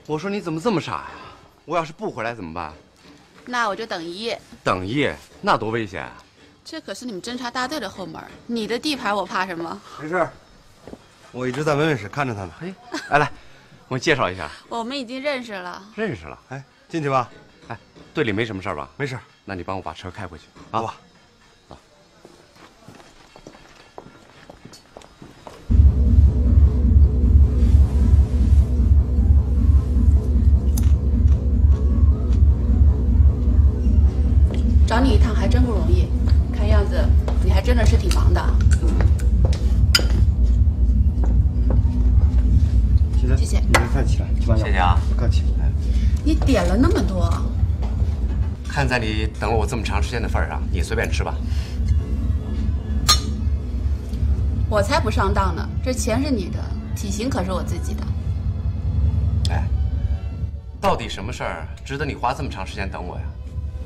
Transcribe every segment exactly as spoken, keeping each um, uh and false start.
我说你怎么这么傻呀？我要是不回来怎么办？ 那我就等一夜。 等一夜，那多危险啊！ 这可是你们侦察大队的后门，你的地盘我怕什么？ 没事，我一直在文文室看着他呢。 哎，来来，我介绍一下。 我们已经认识了。 认识了。 哎，进去吧。 哎，队里没什么事吧？ 没事。 那你帮我把车开回去啊。好吧。 找你一趟还真不容易，看样子你还真的是挺忙的。 起来， 谢谢。 你快起来，去把药。 谢谢啊， 不客气。哎， 你点了那么多， 看在你等了我这么长时间的份上，你随便吃吧。 我才不上当呢，这钱是你的，体型可是我自己的。 哎，到底什么事儿值得你花这么长时间等我呀？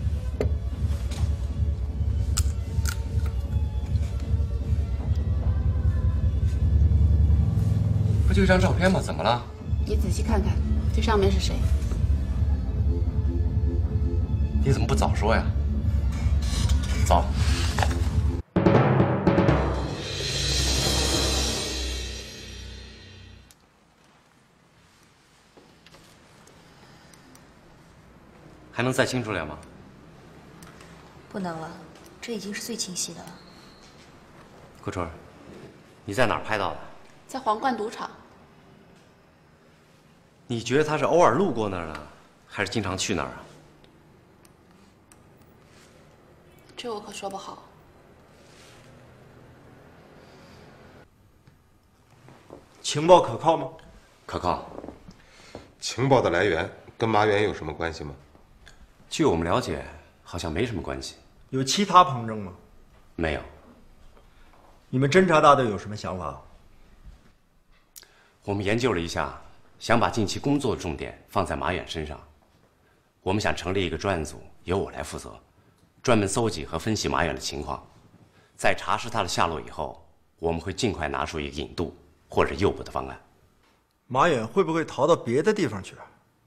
不就一张照片吗？怎么了？ 你仔细看看，这上面是谁？ 你怎么不早说呀？走。还能再清楚点吗？ 不能了，这已经是最清晰的了。 顾春，你在哪儿拍到的？ 在皇冠赌场。 你觉得他是偶尔路过那儿呢，还是经常去那儿啊？ 这我可说不好。 情报可靠吗？ 可靠。 情报的来源跟马远有什么关系吗？ 据我们了解，好像没什么关系。 有其他旁证吗？ 没有。 你们侦察大队有什么想法？ 我们研究了一下，想把近期工作重点放在马远身上。我们想成立一个专案组，由我来负责，专门搜集和分析马远的情况。在查实他的下落以后，我们会尽快拿出一个引渡或者诱捕的方案。 马远会不会逃到别的地方去？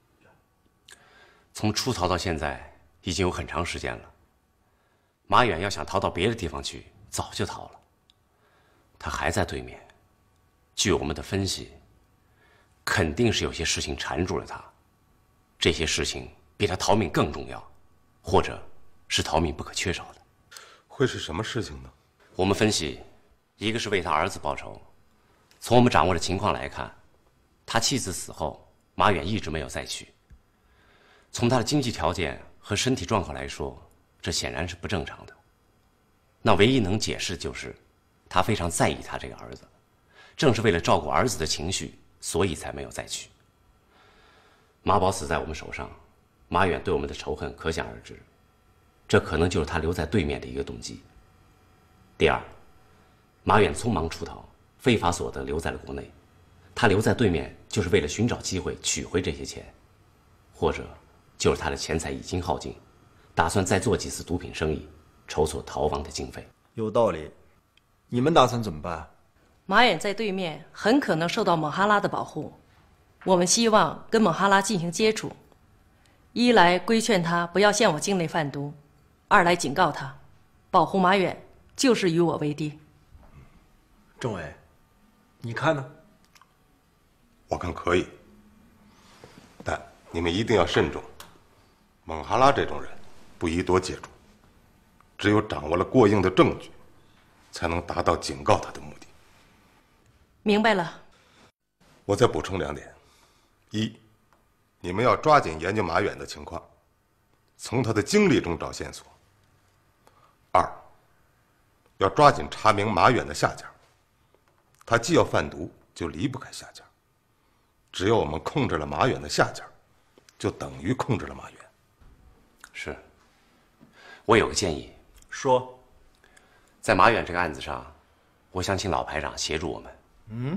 从出逃到现在已经有很长时间了。马远要想逃到别的地方去，早就逃了。他还在对面。据我们的分析。 肯定是有些事情缠住了他，这些事情比他逃命更重要，或者是逃命不可缺少的。 会是什么事情呢？ 我们分析，一个是为他儿子报仇。从我们掌握的情况来看，他妻子死后，马远一直没有再娶。从他的经济条件和身体状况来说，这显然是不正常的。那唯一能解释就是，他非常在意他这个儿子，正是为了照顾儿子的情绪。 所以才没有再娶。马宝死在我们手上，马远对我们的仇恨可想而知，这可能就是他留在对面的一个动机。第二，马远匆忙出逃，非法所得留在了国内，他留在对面就是为了寻找机会取回这些钱，或者就是他的钱财已经耗尽，打算再做几次毒品生意，筹措逃亡的经费。 有道理，你们打算怎么办？ 马远在对面很可能受到蒙哈拉的保护，我们希望跟蒙哈拉进行接触，一来规劝他不要向我境内贩毒，二来警告他，保护马远就是与我为敌。 政委，你看呢？ 我看可以，但你们一定要慎重。蒙哈拉这种人不宜多接触，只有掌握了过硬的证据，才能达到警告他的目的。 明白了。 我再补充两点：一，你们要抓紧研究马远的情况，从他的经历中找线索；二，要抓紧查明马远的下家。他既要贩毒，就离不开下家。只要我们控制了马远的下家，就等于控制了马远。 是。我有个建议。 说。 在马远这个案子上，我想请老排长协助我们。 嗯，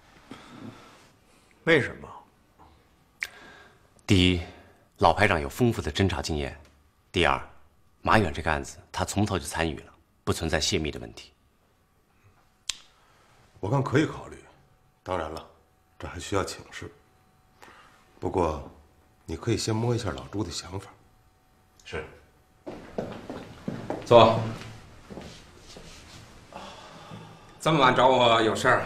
为什么？ 第一，老排长有丰富的侦查经验；第二，马远这个案子他从头就参与了，不存在泄密的问题。 我看可以考虑，当然了，这还需要请示。 不过，你可以先摸一下老朱的想法。 是。 坐。这么晚找我有事儿啊？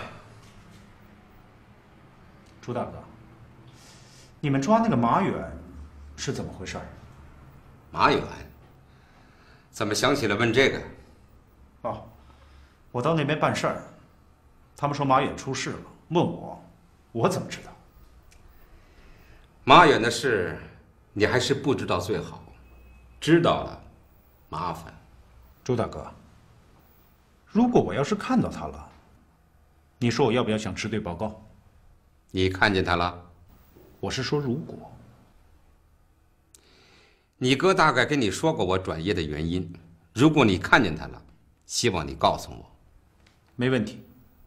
朱大哥，你们抓那个马远是怎么回事？ 马远？怎么想起来问这个？ 哦，我到那边办事儿，他们说马远出事了，问我，我怎么知道？ 马远的事，你还是不知道最好，知道了，麻烦。 朱大哥，如果我要是看到他了，你说我要不要向支队报告？ 你看见他了？ 我是说如果。 你哥大概跟你说过我转业的原因，如果你看见他了，希望你告诉我。 没问题。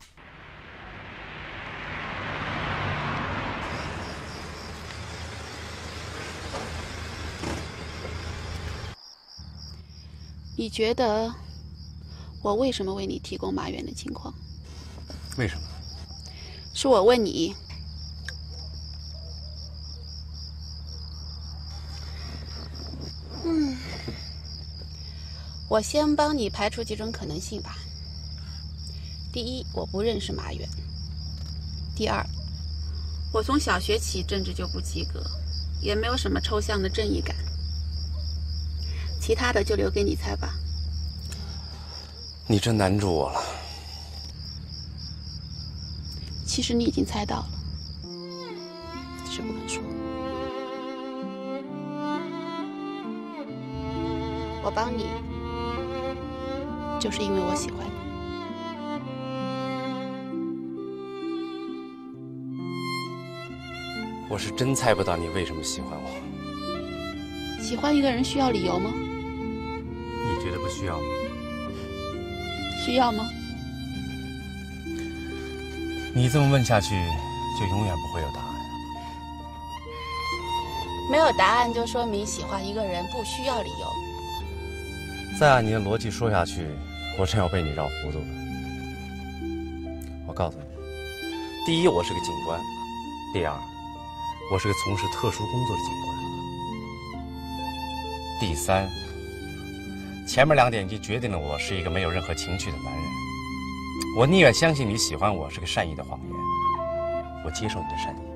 你觉得我为什么为你提供马远的情况？ 为什么？ 是我问你。嗯，我先帮你排除几种可能性吧。第一，我不认识马远；第二，我从小学起政治就不及格，也没有什么抽象的正义感。其他的就留给你猜吧。 你真难住我了。 其实你已经猜到了，只是不肯说。我帮你，就是因为我喜欢你。 我是真猜不到你为什么喜欢我。 喜欢一个人需要理由吗？ 你觉得不需要吗？ 需要吗？ 你这么问下去，就永远不会有答案。 没有答案，就说明喜欢一个人不需要理由。 再按你的逻辑说下去，我真要被你绕糊涂了。我告诉你，第一，我是个警官；第二，我是个从事特殊工作的警官；第三，前面两点已经决定了我是一个没有任何情趣的男人。我宁愿相信你喜欢我是个善意的谎言，我接受你的善意。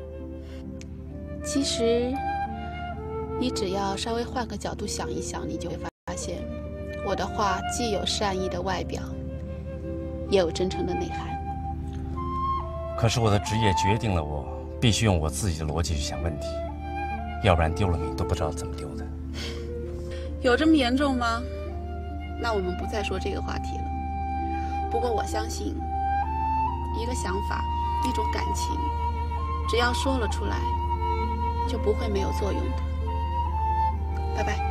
其实，你只要稍微换个角度想一想，你就会发现，我的话既有善意的外表，也有真诚的内涵。 可是我的职业决定了我必须用我自己的逻辑去想问题，要不然丢了命都不知道怎么丢的。 有这么严重吗？那我们不再说这个话题了。不过我相信，一个想法，一种感情，只要说了出来，就不会没有作用的。拜拜。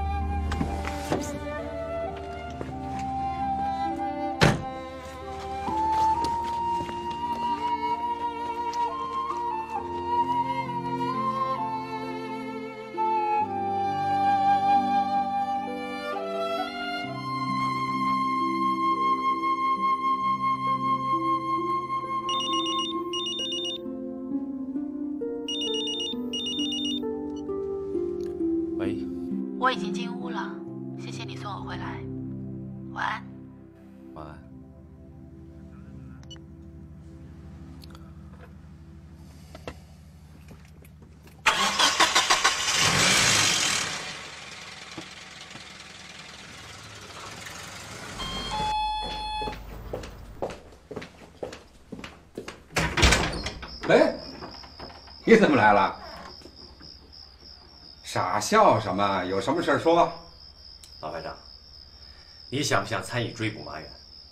我已经进屋了，谢谢你送我回来，晚安。 晚安。 哎，你怎么来了？傻笑什么？有什么事说？ 老排长，你想不想参与追捕马远？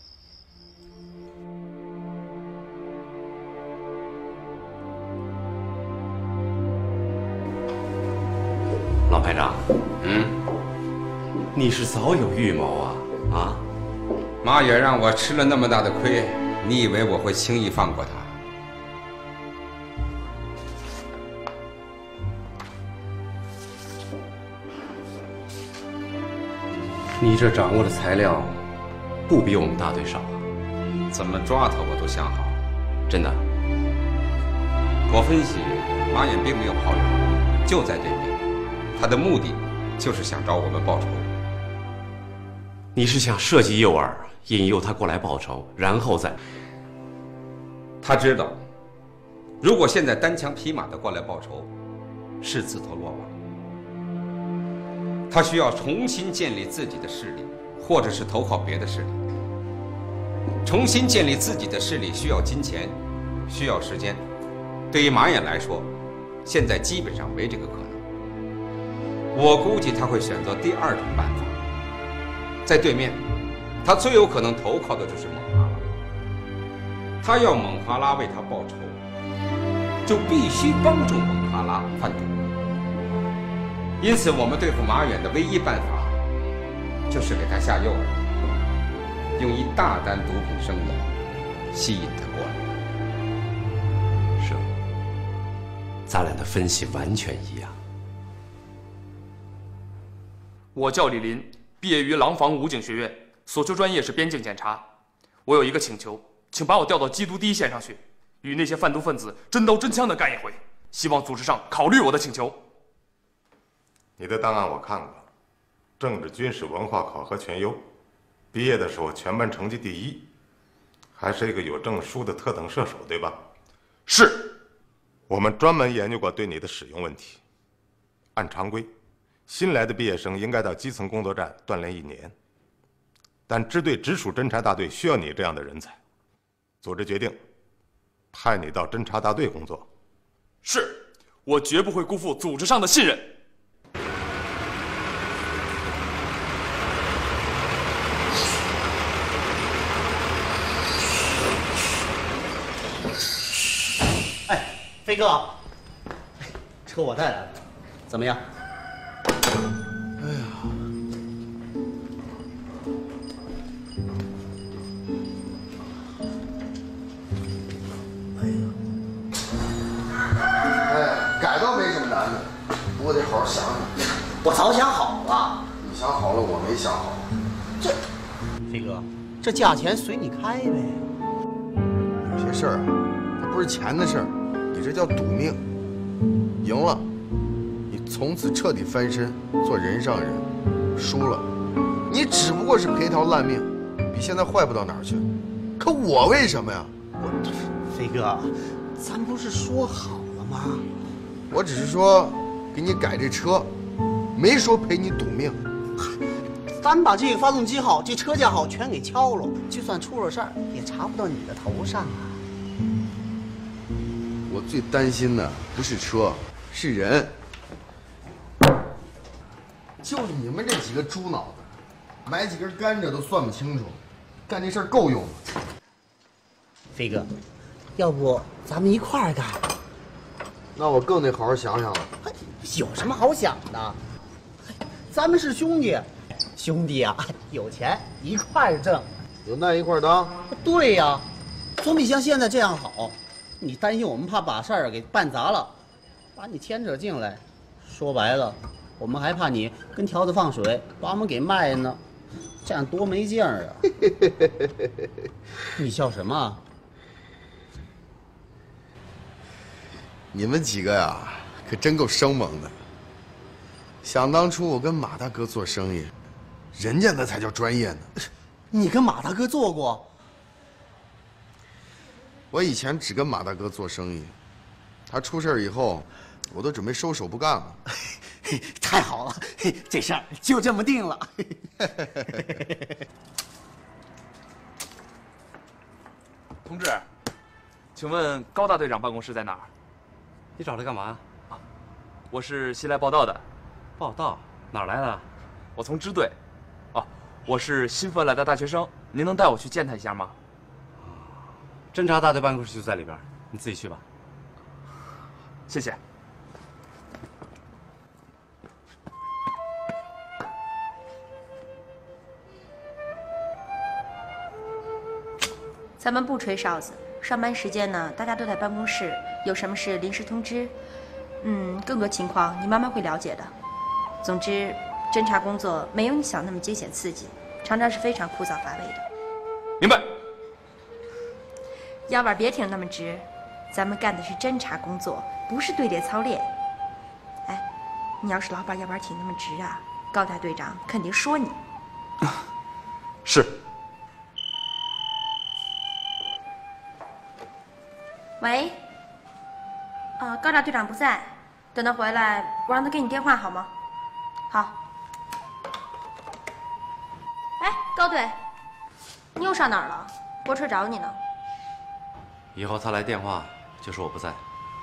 老排长， 嗯， 你是早有预谋啊啊！ 马远让我吃了那么大的亏，你以为我会轻易放过他？ 你这掌握的材料，不比我们大队少啊！ 怎么抓他我都想好， 真的。 我分析， 马远并没有跑远，就在对面。他的目的就是想找我们报仇。 你是想设计诱饵，引诱他过来报仇，然后再…… 他知道，如果现在单枪匹马的过来报仇，是自投罗网。他需要重新建立自己的势力，或者是投靠别的势力。重新建立自己的势力需要金钱，需要时间。对于马远来说，现在基本上没这个可能。我估计他会选择第二种办法。在对面，他最有可能投靠的就是蒙哈拉。他要蒙哈拉为他报仇，就必须帮助蒙哈拉贩毒。因此，我们对付马远的唯一办法，就是给他下诱饵，用一大单毒品生意吸引他过来。 是，咱俩的分析完全一样。 我叫李林，毕业于廊坊武警学院，所修专业是边境检查。我有一个请求，请把我调到缉毒第一线上去，与那些贩毒分子真刀真枪的干一回。希望组织上考虑我的请求。 你的档案我看过，政治、军事、文化考核全优，毕业的时候全班成绩第一，还是一个有证书的特等射手，对吧？ 是。 我们专门研究过对你的使用问题。按常规，新来的毕业生应该到基层工作站锻炼一年，但支队直属侦察大队需要你这样的人才，组织决定派你到侦察大队工作。 是，我绝不会辜负组织上的信任。 哎，飞哥，车我带来了，怎么样？ 哎呀， 哎，改倒没什么难的，不过得好好想想。 我早想好了。 你想好了，我没想好。 这，飞哥，这价钱随你开呗。 有些事儿啊，它不是钱的事儿，你这叫赌命。赢了，你从此彻底翻身做人上人；输了，你只不过是赔条烂命，比现在坏不到哪儿去。可我为什么呀？ 我，飞哥，咱不是说好了吗？ 我只是说给你改这车，没说赔你赌命。 咱把这个发动机好，这车架好全给敲了，就算出了事儿，也查不到你的头上啊。 我最担心的不是车，是人。就是你们这几个猪脑子，买几根甘蔗都算不清楚，干这事儿够用吗？ 飞哥，要不咱们一块儿干？ 那我更得好好想想了。 有什么好想的？咱们是兄弟，兄弟啊，有钱一块儿挣， 有难一块儿当。 对呀，总比像现在这样好。你担心我们怕把事儿给办砸了，把你牵扯进来，说白了，我们还怕你跟条子放水，把我们给卖呢，这样多没劲儿啊！你笑什么？ 你们几个呀，可真够生猛的。想当初我跟马大哥做生意，人家那才叫专业呢。 你跟马大哥做过？ 我以前只跟马大哥做生意，他出事以后，我都准备收手不干了。 太好了，这事儿就这么定了。 同志，请问高大队长办公室在哪儿？ 你找他干嘛？ 啊，我是新来报道的。 报道？哪儿来的？ 我从支队。哦，我是新分来的大学生，您能带我去见他一下吗？ 侦察大队办公室就在里边，你自己去吧。 谢谢。 咱们不吹哨子，上班时间呢，大家都在办公室，有什么事临时通知。嗯，更多情况你慢慢会了解的。总之，侦查工作没有你想那么惊险刺激，常常是非常枯燥乏味的。 明白。 腰板别挺那么直， 咱们干的是侦查工作，不是队列操练。哎，你要是老板要不然挺那么直啊，高大队长肯定说你。 是。 喂。啊，高大队长不在，等他回来，我让他给你电话好吗？好。哎，高队，你又上哪儿了？国春找你呢。 以后他来电话就说我不在。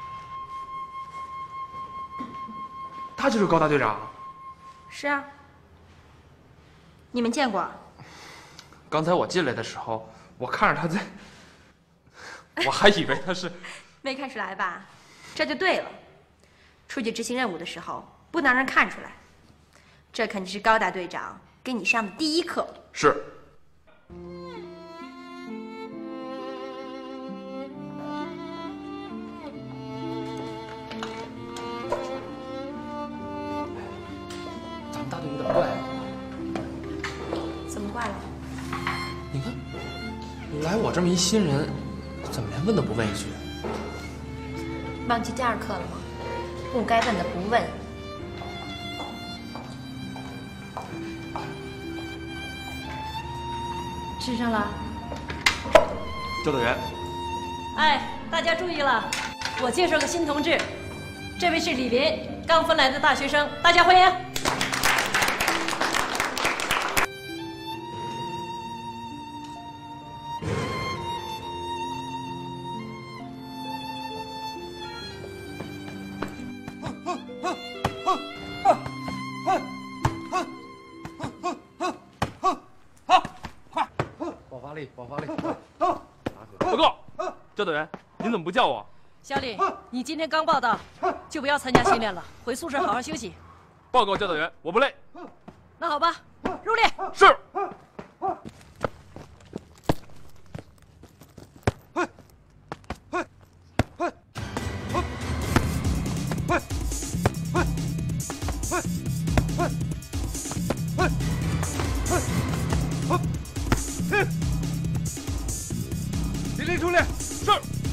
他就是高大队长。 是啊。你们见过？ 刚才我进来的时候，我看着他在，我还以为他是。 没看出来吧？这就对了。出去执行任务的时候，不能让人看出来。这肯定是高大队长给你上的第一课。 是。 咱们大队有点怪啊。 怎么怪了？ 你看，来我这么一新人，怎么连问都不问一句？ 忘记第二课了吗？不该问的不问。吃上了。 教导员。 哎，大家注意了，我介绍个新同志，这位是李林，刚分来的大学生，大家欢迎。 不叫我， 小李，你今天刚报道，就不要参加训练了，回宿舍好好休息。 报告教导员，我不累。 那好吧，入列。 是。林林出列。是。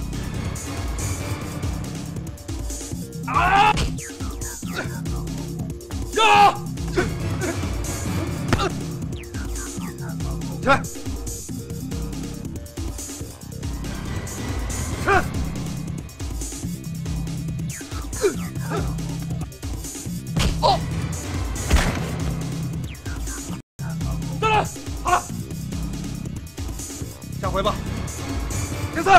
啊！呀！起来！哦！站住！好了，下回吧。第三。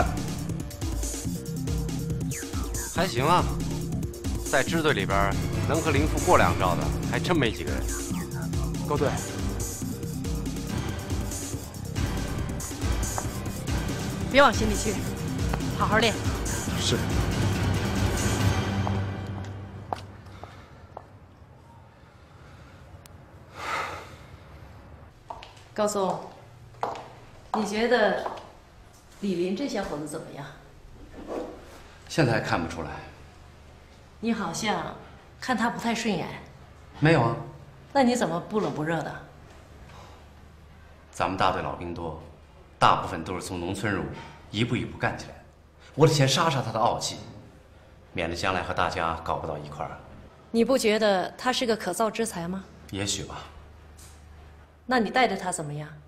还行啊。在支队里边，能和林副过两招的还真没几个人。 高队， 别往心里去，好好练。 是。 高松，你觉得李林这小伙子怎么样？ 现在还看不出来。 你好像看他不太顺眼。 没有啊。 那你怎么不冷不热的？ 咱们大队老兵多，大部分都是从农村入伍，一步一步干起来。我得先杀杀他的傲气，免得将来和大家搞不到一块儿。 你不觉得他是个可造之才吗？ 也许吧。 那你带着他怎么样？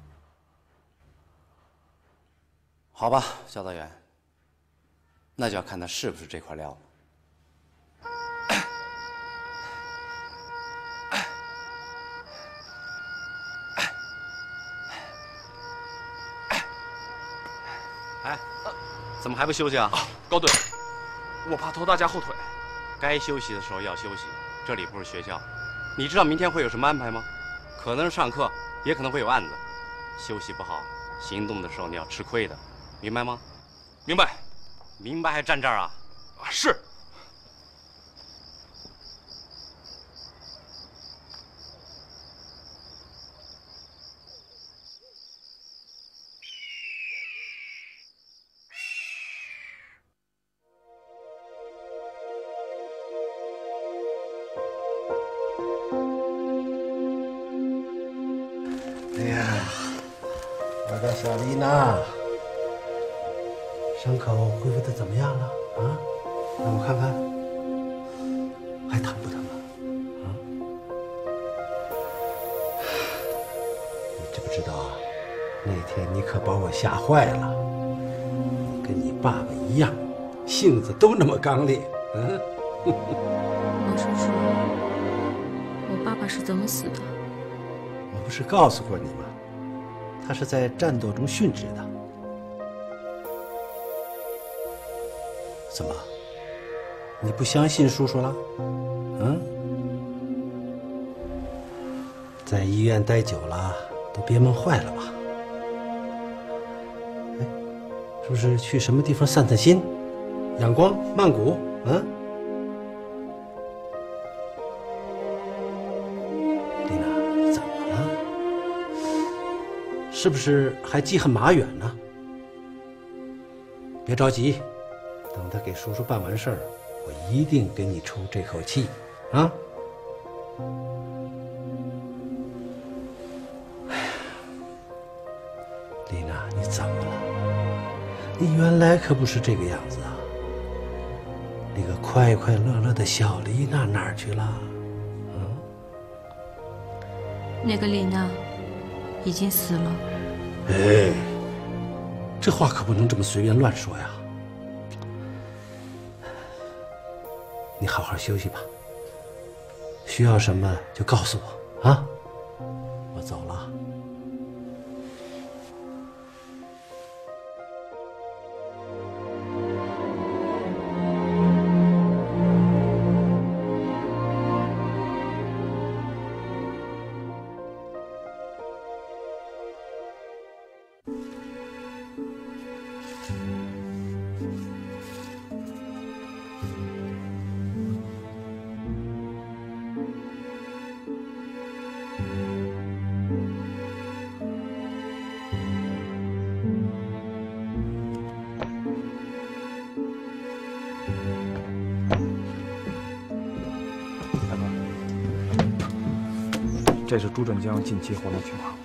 好吧，教导员，那就要看他是不是这块料了。哎，怎么还不休息啊？ 啊，高队，我怕拖大家后腿。 该休息的时候要休息，这里不是学校。你知道明天会有什么安排吗？可能是上课，也可能会有案子。休息不好，行动的时候你要吃亏的，明白吗？ 明白。 明白还站这儿啊？ 啊，是。 哎呀，我的小丽娜， 伤口恢复的怎么样了？啊，让我看看，还疼不疼啊？啊？你知不知道啊？那天你可把我吓坏了。你跟你爸爸一样，性子都那么刚烈。嗯。 王叔叔，我爸爸是怎么死的？ 我不是告诉过你吗？他是在战斗中殉职的。怎么？你不相信叔叔了？嗯？在医院待久了，都憋闷坏了吧？哎，是不是去什么地方散散心，仰光、曼谷？嗯？丽娜，怎么了？是不是还记恨马远呢？别着急。等他给叔叔办完事儿，我一定给你出这口气，啊！哎呀，丽娜，你怎么了？你原来可不是这个样子啊！那个快快乐乐的小丽娜哪儿去了？嗯？ 那个丽娜已经死了。 哎，这话可不能这么随便乱说呀！你好好休息吧，需要什么就告诉我啊！我走了。 这是朱振江近期活动情况。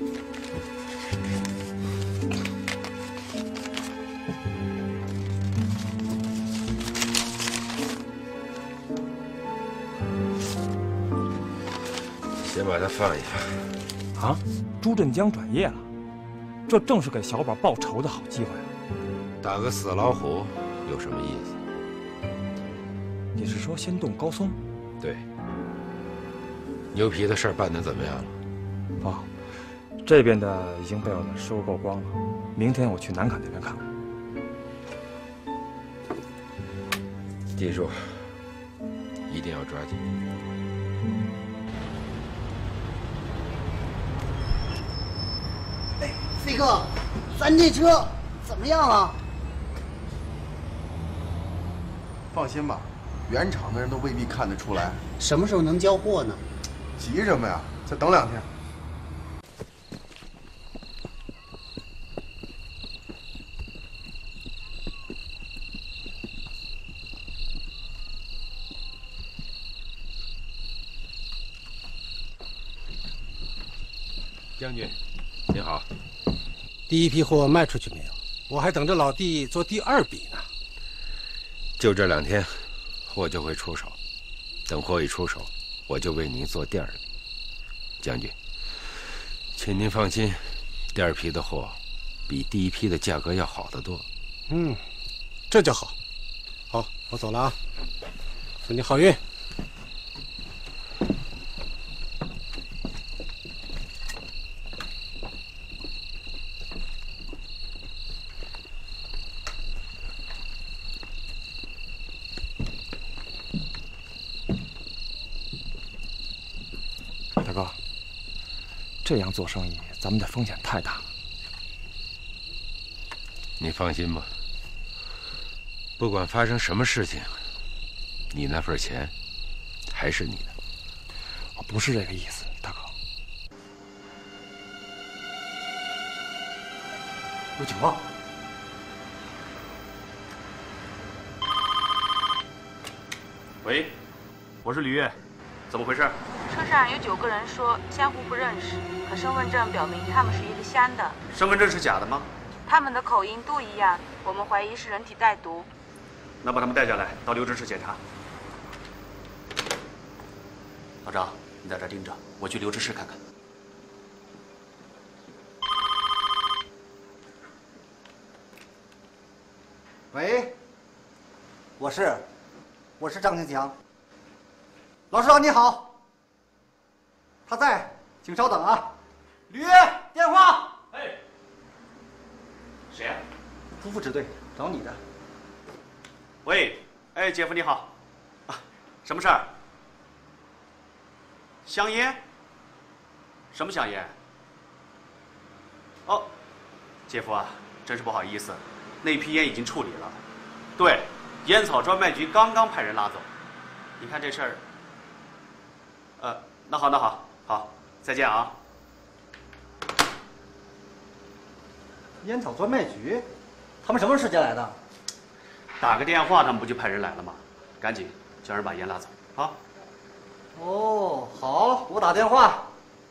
先把他放一放。 啊，朱振江转业了，这正是给小宝报仇的好机会啊！ 打个死老虎有什么意思？ 你是说先动高松？ 对。牛皮的事儿办得怎么样了？ 哦，这边的已经被我们收购光了。明天我去南坎那边看看。 记住，一定要抓紧。 哎 ，C 哥，咱这车怎么样了？ 放心吧，原厂的人都未必看得出来。 什么时候能交货呢？ 急什么呀？再等两天。 将军，您好。 第一批货卖出去没有？我还等着老弟做第二笔呢。 就这两天，货就会出手。等货一出手，我就为您做第二笔。将军，请您放心，第二批的货比第一批的价格要好得多。 嗯，这就好。好，我走了啊，祝你好运。 大哥，这样做生意，咱们的风险太大了。 你放心吧，不管发生什么事情，你那份钱还是你的。 我不是这个意思，大哥。 有情况。 喂，我是吕越，怎么回事？ 车上有九个人说相互不认识，可身份证表明他们是一个乡的。 身份证是假的吗？ 他们的口音都一样，我们怀疑是人体带毒。 那把他们带下来，到留置室检查。老张，你在这盯着，我去留置室看看。 喂，我是，我是张庆强。老师长你好，他在，请稍等啊。吕越，电话。 哎，谁呀？ 朱副支队找你的。 喂，哎，姐夫你好，啊，什么事儿？香烟？什么香烟？哦，姐夫啊，真是不好意思，那批烟已经处理了。对，烟草专卖局刚刚派人拉走。你看这事儿，呃，那好，那好，好，再见啊。 烟草专卖局，他们什么时间来的？ 打个电话，他们不就派人来了吗？赶紧叫人把烟拉走啊！ 哦，好，我打电话。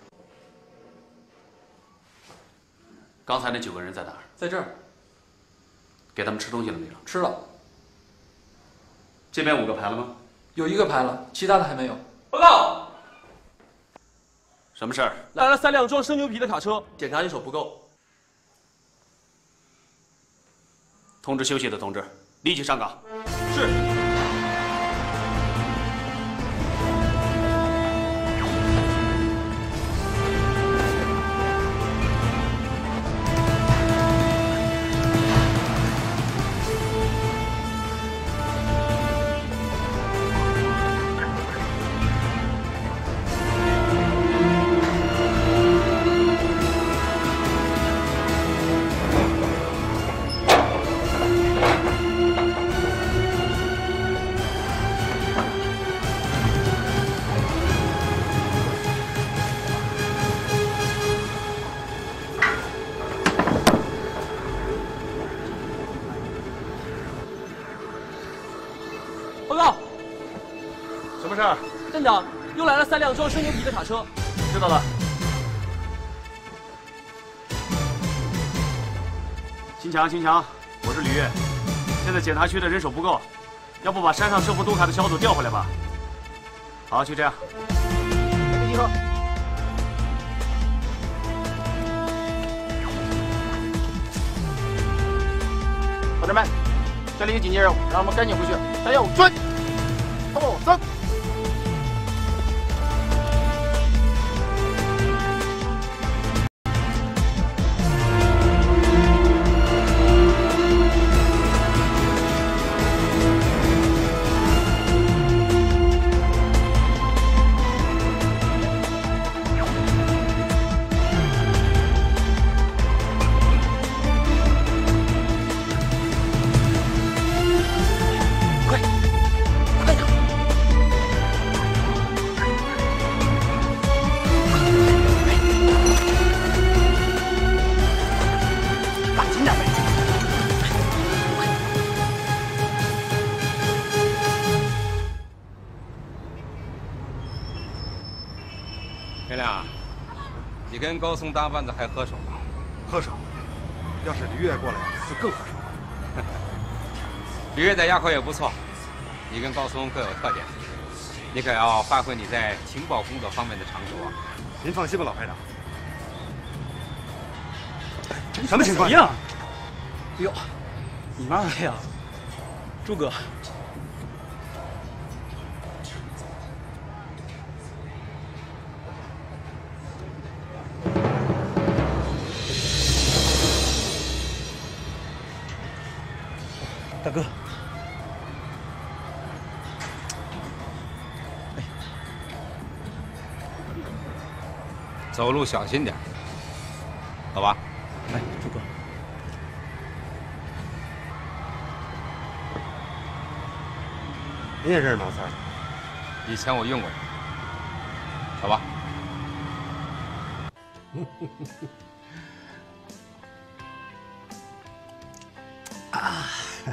刚才那九个人在哪儿？ 在这儿。 给他们吃东西了没有？ 吃了。 这边五个排了吗？ 有一个排了，其他的还没有。 报告。 什么事儿？ 来了三辆装生牛皮的卡车，检查人手不够。 通知休息的同志，立即上岗。 是。报告， 什么事儿？ 站长，又来了三辆装生牛皮的卡车。 知道了。新强，新强，我是吕越。现在检查区的人手不够，要不把山上收复督卡的小组调回来吧？好，就这样。 集合。 同志们，这里有紧急任务，让我们赶紧回去。三幺五追，后走。 天亮，你跟高松搭班子还合手吗？ 合手。要是吕越过来，就更合手。 吕越在垭口也不错，你跟高松各有特点，你可要发挥你在情报工作方面的长处啊！ 您放心吧，老排长。什么情况？ 呀？哎呦，你妈的呀，朱哥！大哥， 走路小心点，走吧。 来，朱哥。 您也认识马三？ 以前我用过他。走吧。 啊，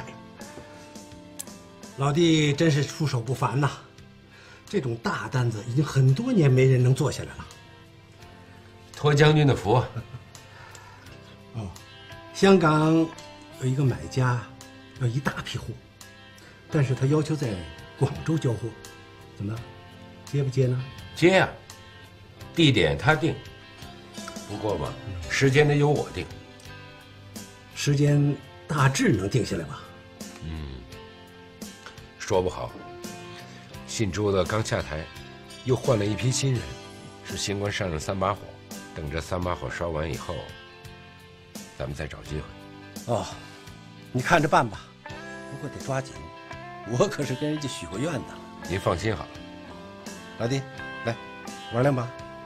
老弟真是出手不凡呐！这种大单子已经很多年没人能做下来了。 托将军的福。 哦， 香港有一个买家要一大批货，但是他要求在广州交货，怎么接不接呢？ 接呀、啊，地点他定，不过嘛，时间得由我定。 时间大致能定下来吧？ 嗯，说不好。姓朱的刚下台，又换了一批新人，是新官上任三把火，等这三把火烧完以后，咱们再找机会。 哦，你看着办吧，不过得抓紧，我可是跟人家许过愿的。 您放心好了。 老弟，来玩两把。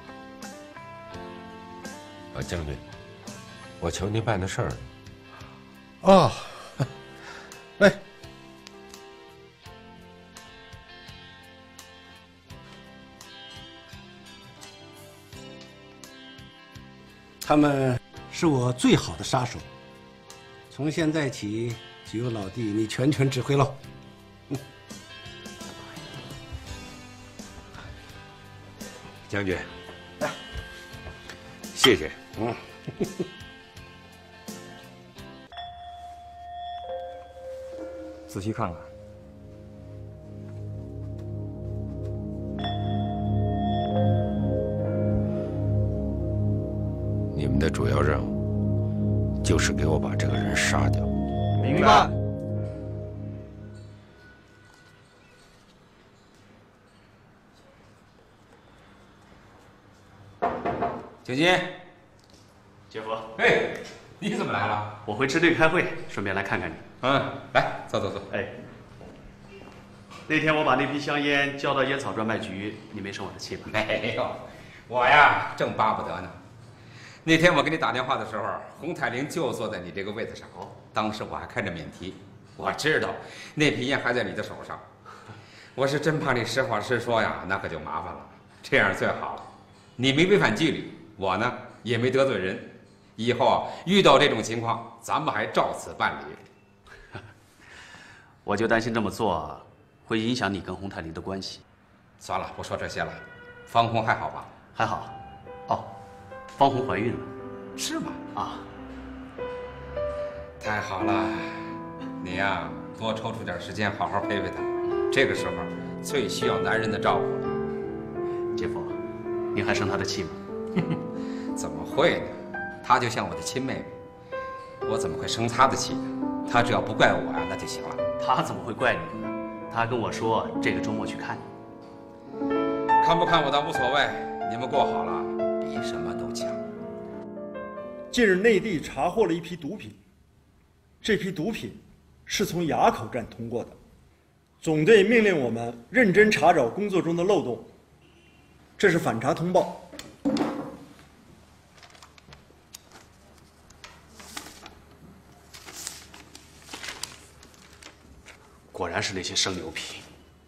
啊，将军，我求您办的事儿。 哦，来。他们是我最好的杀手，从现在起就由老弟你全权指挥喽。嗯， 将军，来，谢谢。嗯， 仔细看看。 你们的主要任务就是给我把这个人杀掉。 明白。 请进。 姐夫， 哎，你怎么来了？ 我回支队开会，顺便来看看你。 嗯，来，坐坐坐。 哎，那天我把那批香烟交到烟草专卖局，你没生我的气吧？ 没有，我呀正巴不得呢。那天我给你打电话的时候，洪彩玲就坐在你这个位子上。当时我还开着免提，我知道那批烟还在你的手上。我是真怕你实话实说呀，那可就麻烦了。这样最好了，你没违反纪律，我呢也没得罪人。以后啊遇到这种情况，咱们还照此办理。 我就担心这么做会影响你跟洪泰玲的关系。 算了，不说这些了。方红还好吧？ 还好。哦。方红怀孕了， 是吗？ 啊， 太好了！你呀，多抽出点时间好好陪陪她。这个时候最需要男人的照顾了。 姐夫，您还生她的气吗？ 怎么会呢？她就像我的亲妹妹，我怎么会生她的气呢？她只要不怪我呀，那就行了。 她怎么会怪你呢？她跟我说这个周末去看你。 看不看我倒无所谓，你们过好了。比什么都强。 近日，内地查获了一批毒品，这批毒品是从垭口站通过的。总队命令我们认真查找工作中的漏洞。这是反查通报。 果然是那些生牛皮。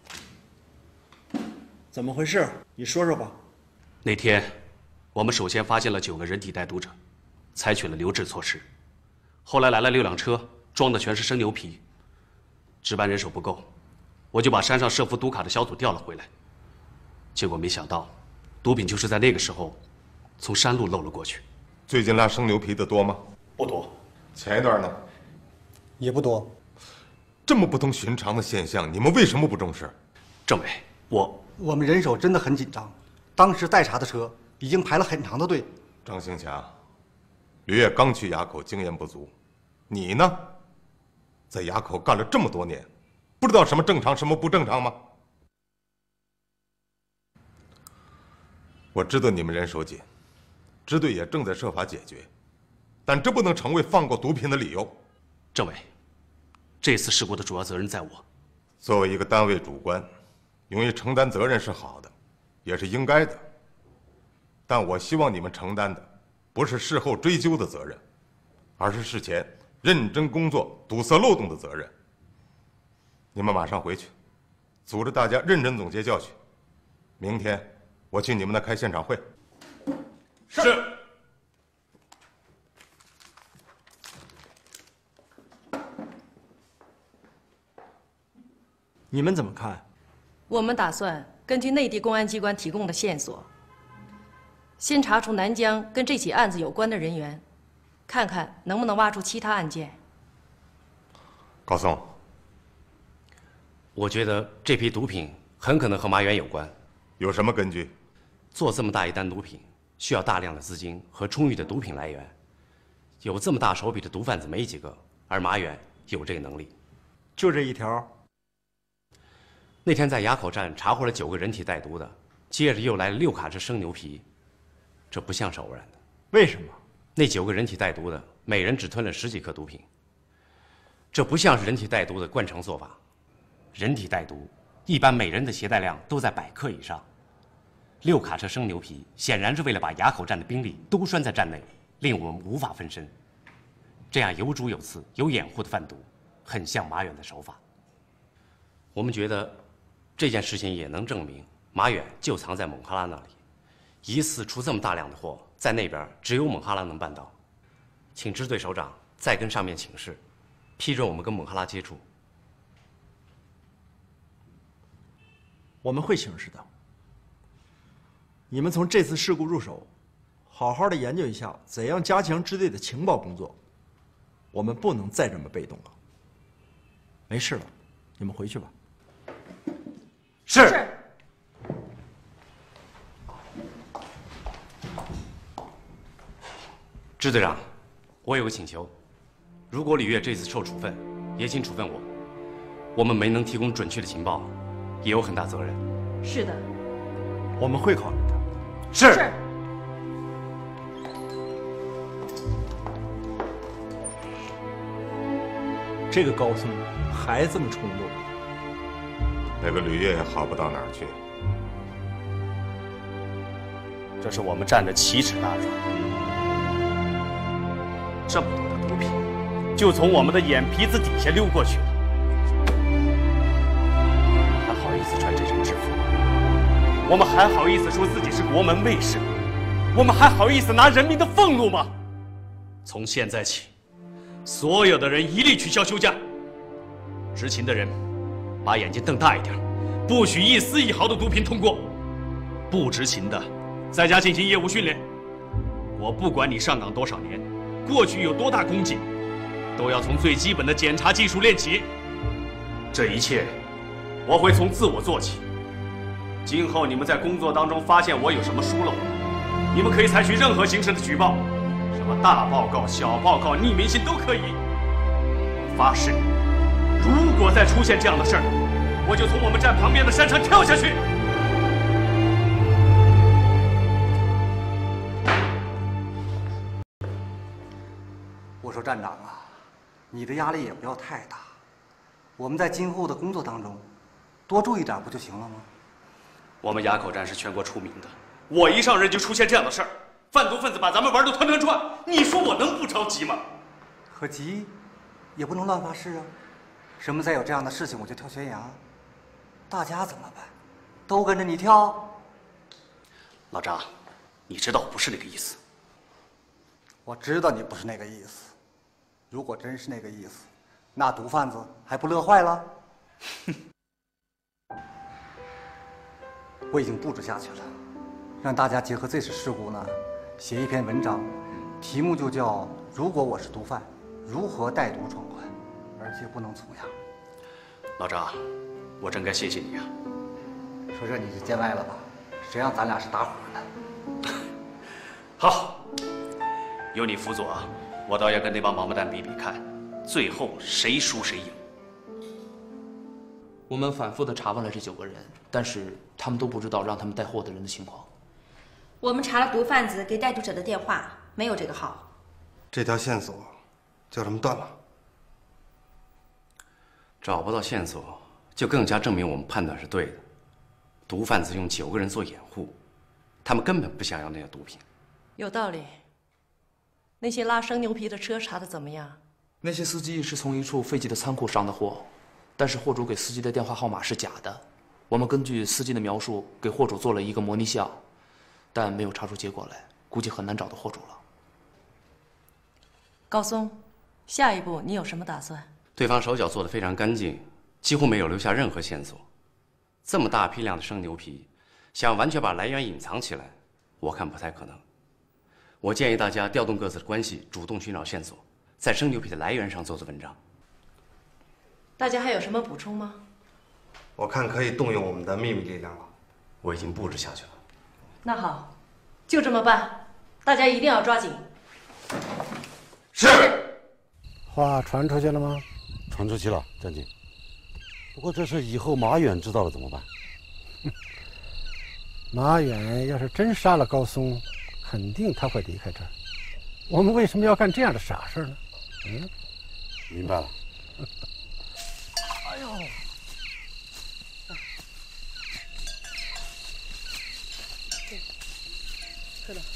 怎么回事？你说说吧。 那天。我们首先发现了九个人体带毒者，采取了留置措施。后来来了六辆车，装的全是生牛皮。值班人手不够，我就把山上设伏毒卡的小组调了回来。结果没想到，毒品就是在那个时候，从山路漏了过去。 最近拉生牛皮的多吗？ 不多。 前一段呢？ 也不多。 这么不同寻常的现象，你们为什么不重视？ 政委，我我们人手真的很紧张，当时待查的车。已经排了很长的队。 张兴强，吕越刚去垭口，经验不足。你呢，在垭口干了这么多年，不知道什么正常，什么不正常吗？我知道你们人手紧，支队也正在设法解决，但这不能成为放过毒品的理由。 政委，这次事故的主要责任在我。 作为一个单位主官，勇于承担责任是好的，也是应该的。但我希望你们承担的不是事后追究的责任，而是事前认真工作、堵塞漏洞的责任。你们马上回去，组织大家认真总结教训。明天我去你们那开现场会。 是。 你们怎么看？ 我们打算根据内地公安机关提供的线索，先查出南疆跟这起案子有关的人员， 看看能不能挖出其他案件。 高松， 我觉得这批毒品很可能和马远有关。 有什么根据？ 做这么大一单毒品，需要大量的资金和充裕的毒品来源。有这么大手笔的毒贩子没几个，而马远有这个能力。 就这一条。 那天在垭口站查获了九个人体带毒的，接着又来了六卡车生牛皮，这不像是偶然的。 为什么？ 那九个人体带毒的，每人只吞了十几克毒品，这不像是人体带毒的惯常做法。人体带毒，一般每人的携带量都在百克以上。六卡车生牛皮，显然是为了把垭口站的兵力都拴在站内，令我们无法分身。这样有主有次、有掩护的贩毒，很像马远的手法。我们觉得，这件事情也能证明马远就藏在蒙哈拉那里，一次出这么大量的货，在那边只有蒙哈拉能办到。请支队首长再跟上面请示，批准我们跟蒙哈拉接触。 我们会请示的。你们从这次事故入手，好好的研究一下怎样加强支队的情报工作。我们不能再这么被动了。没事了，你们回去吧。 是。 是支队长，我有个请求，如果李月这次受处分，也请处分我。我们没能提供准确的情报，也有很大责任。 是的， 我们会考虑的。 是。 是。 这个高松还这么冲动， 那个吕月也好不到哪儿去。 这是我们站着奇耻大辱。这么多的毒品，就从我们的眼皮子底下溜过去了，还好意思穿这身制服？我们还好意思说自己是国门卫士？我们还好意思拿人民的俸禄吗？从现在起，所有的人一律取消休假。执勤的人，把眼睛瞪大一点，不许一丝一毫的毒品通过。不执勤的，在家进行业务训练。我不管你上岗多少年，过去有多大功绩，都要从最基本的检查技术练起。这一切，我会从自我做起。今后你们在工作当中发现我有什么疏漏，你们可以采取任何形式的举报，什么大报告、小报告、匿名信都可以。我发誓，如果再出现这样的事儿，我就从我们站旁边的山上跳下去。 我说站长啊，你的压力也不要太大，我们在今后的工作当中多注意点不就行了吗？ 我们垭口站是全国出名的，我一上任就出现这样的事儿，贩毒分子把咱们玩得团团转，你说我能不着急吗？ 可急，也不能乱发誓啊。什么再有这样的事情我就跳悬崖，大家怎么办？都跟着你跳？ 老张，你知道我不是那个意思。 我知道你不是那个意思。如果真是那个意思，那毒贩子还不乐坏了？我已经布置下去了，让大家结合这次事故呢，写一篇文章，题目就叫《如果我是毒贩，如何带毒闯关，而且不能从样》。 老张，我真该谢谢你啊！ 说这你就见外了吧？谁让咱俩是搭伙呢？ 好，有你辅佐，我倒要跟那帮王八蛋比比看，最后谁输谁赢。 我们反复的查问了这九个人，但是他们都不知道让他们带货的人的情况。 我们查了毒贩子给带毒者的电话，没有这个号。 这条线索就这么断了。 找不到线索，就更加证明我们判断是对的。毒贩子用九个人做掩护，他们根本不想要那些毒品。 有道理。那些拉生牛皮的车查的怎么样？ 那些司机是从一处废弃的仓库上的货，但是货主给司机的电话号码是假的。我们根据司机的描述给货主做了一个模拟像，但没有查出结果来，估计很难找到货主了。 高松，下一步你有什么打算？ 对方手脚做得非常干净，几乎没有留下任何线索。这么大批量的生牛皮，想完全把来源隐藏起来，我看不太可能。 我建议大家调动各自的关系，主动寻找线索，在生牛皮的来源上做做文章。 大家还有什么补充吗？ 我看可以动用我们的秘密力量了。 我已经布置下去了。 那好，就这么办，大家一定要抓紧。 是。 话传出去了吗？ 传出去了，将军。不过这事以后马远知道了怎么办？ 马远要是真杀了高松，肯定他会离开这儿。我们为什么要干这样的傻事呢？嗯， 明白了。 哎呦！快点！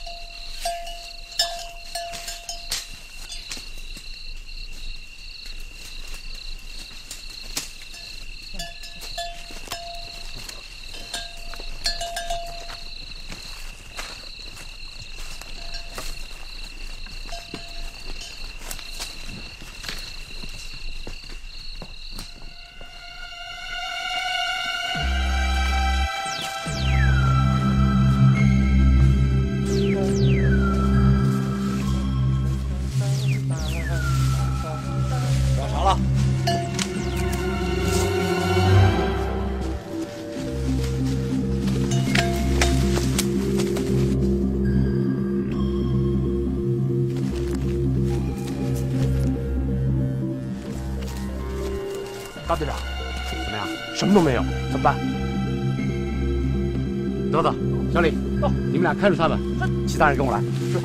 大队长，怎么样？什么都没有，怎么办？德子、小李，到，你们俩看着他们，其他人跟我来。是。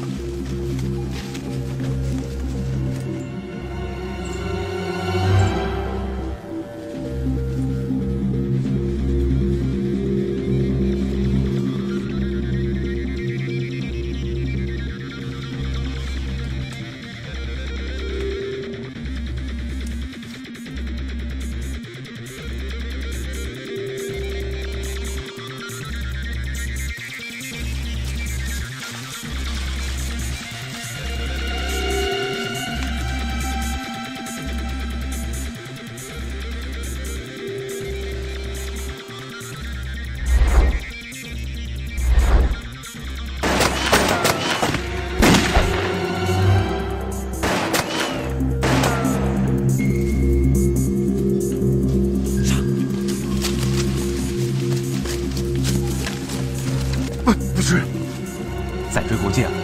再追过界了。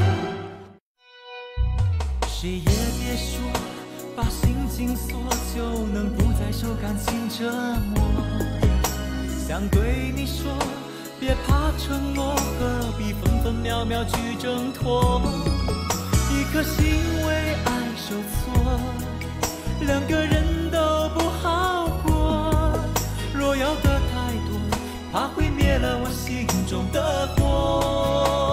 谁也别说，把心紧锁就能不再受感情折磨。想对你说，别怕承诺，何必分分秒秒去挣脱？一颗心为爱受挫，两个人都不好过。若要的太多，怕会灭了我心中的火。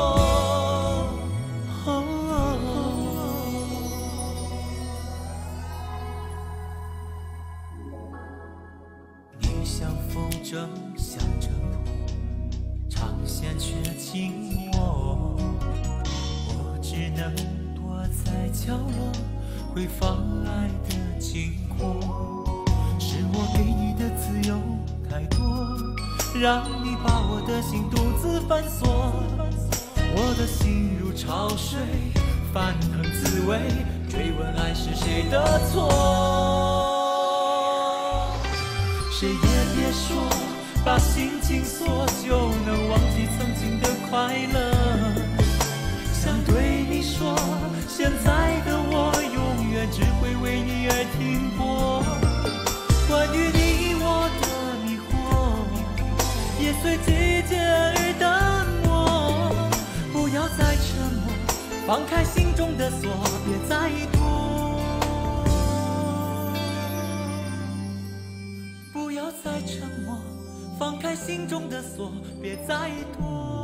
正向着坡，长线却紧握，我只能躲在角落，回放爱的经过。是我给你的自由太多，让你把我的心独自反锁。我的心如潮水，翻腾滋味，追问爱是谁的错。谁也别说，把心紧锁就能忘记曾经的快乐。想对你说，现在的我永远只会为你而停泊。关于你我的迷惑，也随季节而淡漠。不要再沉默，放开心中的锁，别再躲。不要再沉默，放开心中的锁，别再躲。